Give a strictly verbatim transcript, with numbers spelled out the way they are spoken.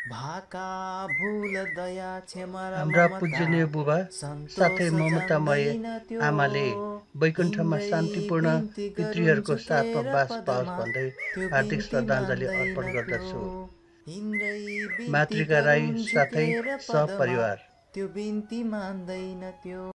भाका भूल दया क्षमा र हाम्रा ममता पूजनीय बुबा साथै सन्तोष ममतामय जान्दैन त्यो आमाले वैकुण्ठमा हिँड्दै शान्तिपूर्ण बिन्ती गरून् पितृहरूको साथमा झुकेर बास पाओस् पदमा भन्दै त्यो हार्दिक बिन्ती श्रद्धाञ्जली मान्दैन अर्पण त्यो गर्दछु। हिँड्दै बिन्ती मातृका राई गरून् साथै झुकेर पदमा सहपरिवार त्यो बिन्ती मान्दैन त्यो